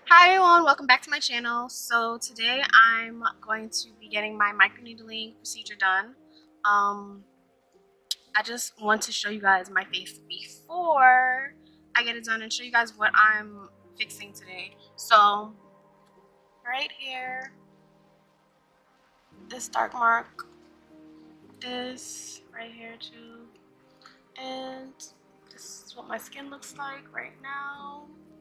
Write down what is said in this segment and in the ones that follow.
Hi everyone, welcome back to my channel. So today I'm going to be getting my microneedling procedure done. I just want to show you guys my face before I get it done and show you guys what I'm fixing today. So right here, this dark mark, this right here too, and this is what my skin looks like right now.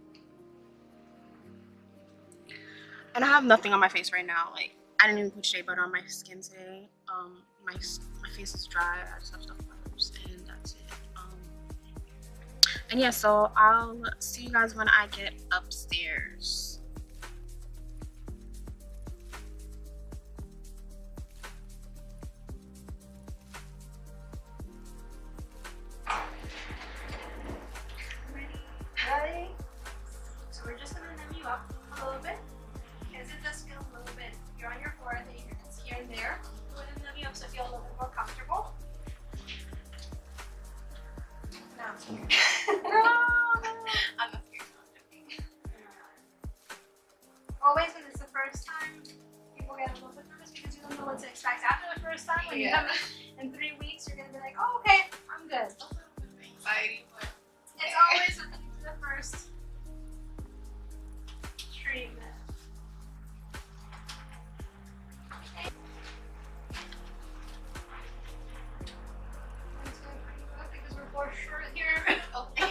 And I have nothing on my face right now. Like, I didn't even put shea butter on my skin today. My face is dry. I just have stuff on my lips, and that's it. And yeah, so I'll see you guys when I get upstairs. Ready? So we're just gonna numb you up a little bit. Because it does feel a little bit, you're on your forehead, you can see here and there. We're gonna numb you up so you feel a little bit more comfortable. Now I'm scared. I'm not scared. Always when it's the first time, people get a little bit nervous because you don't know what to expect. After the first time, when you come in 3 weeks, you're gonna be like, oh, okay, I'm good. Anxiety, but It's always the first treatment. It's going pretty good because we're both short here. okay.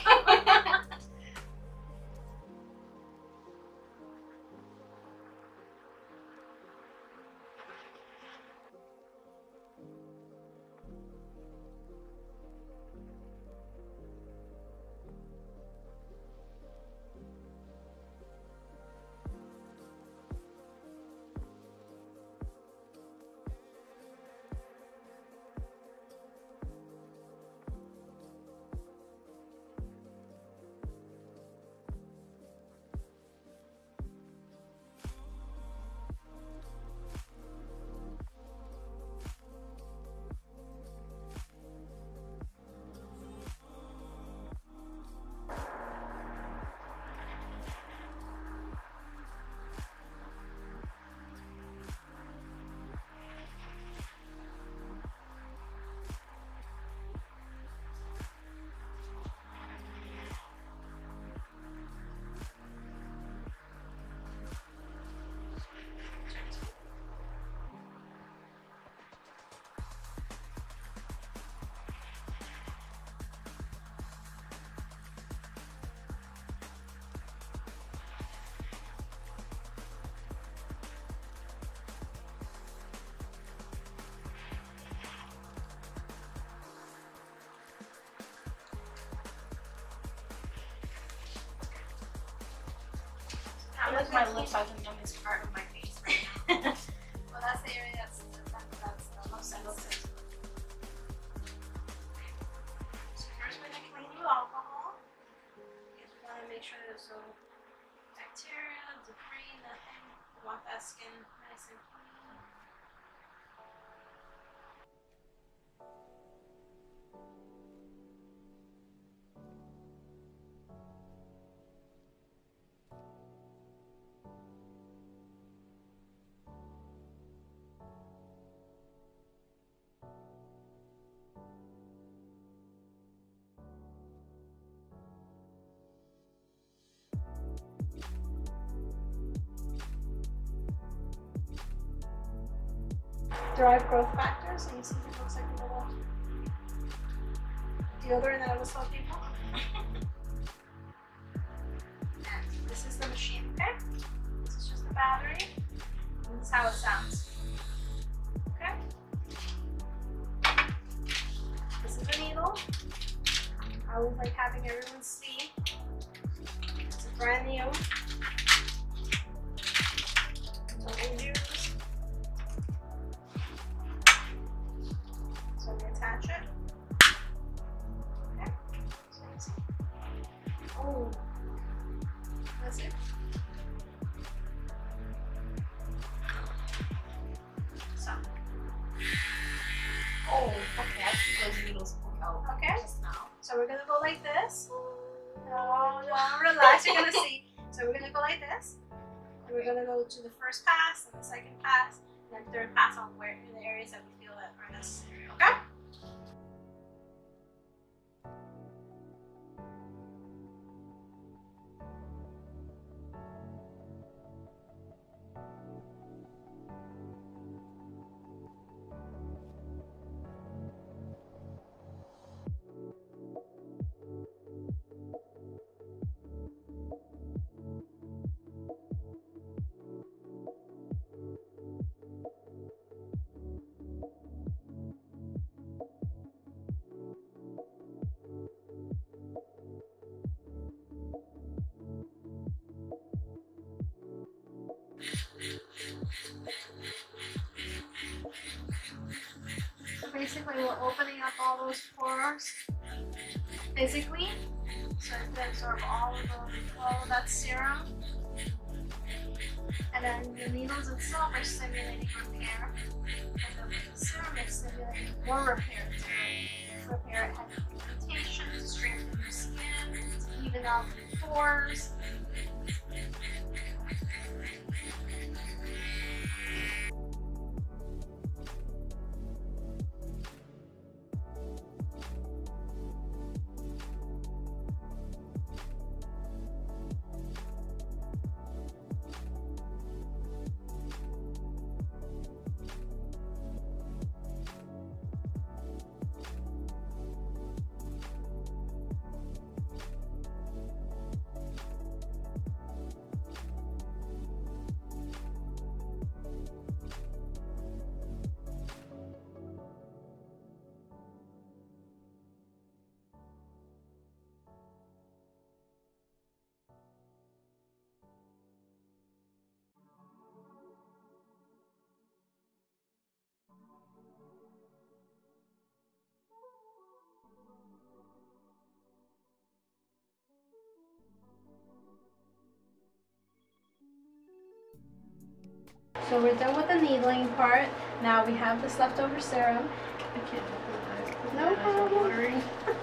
I like my lips are the numbest part of my face right now. Well, that's the area that's the most sensitive. So first we're gonna clean you with alcohol. Because we want to make sure there's no bacteria, debris, nothing. We want that skin nice and clean. Derived growth factors, so you see it looks like a little deodorant that I was telling people. And this is the machine, okay? This is just the battery. And this is how it sounds. Okay? This is the needle. I always like having everyone see. It's a brand new. Don't use. So we attach it. Okay. So oh, that's it. So. Oh, okay. I see those needles poke out. Okay. Just now. So we're gonna go like this. No, relax. You're gonna see. So we're gonna go like this. we're gonna go to the first pass and the second pass, and then third pass on where in the areas that we feel that are necessary. Okay. So basically, we're opening up all those pores physically, so it can absorb all of that serum. And then the needles itself are stimulating repair, and then with the serum it's stimulating more repair to repair heavy pigmentation, to strengthen your skin, to even out the pores. So we're done with the needling part. Now we have this leftover serum. I can't help it, guys. No problem.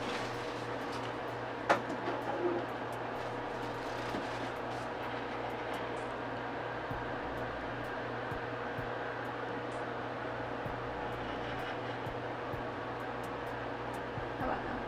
How about now?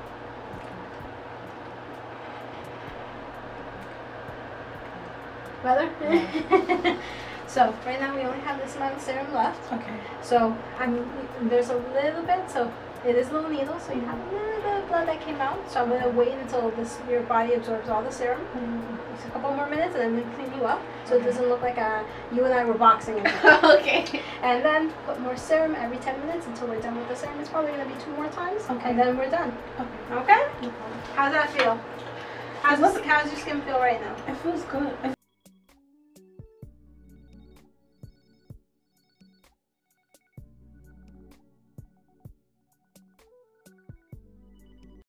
Better? So right now we only have this amount of serum left. Okay. So there's a little bit, so it is a little needle, so you have a little bit of blood that came out. So I'm gonna wait until your body absorbs all the serum. Just a couple more minutes, and then we clean you up, so it doesn't look like you and I were boxing. Okay. And then put more serum every 10 minutes until we're done with the serum. It's probably gonna be 2 more times, Okay. and then we're done. Okay. Okay? No problem. How's that feel? How's your skin feel right now? It feels good.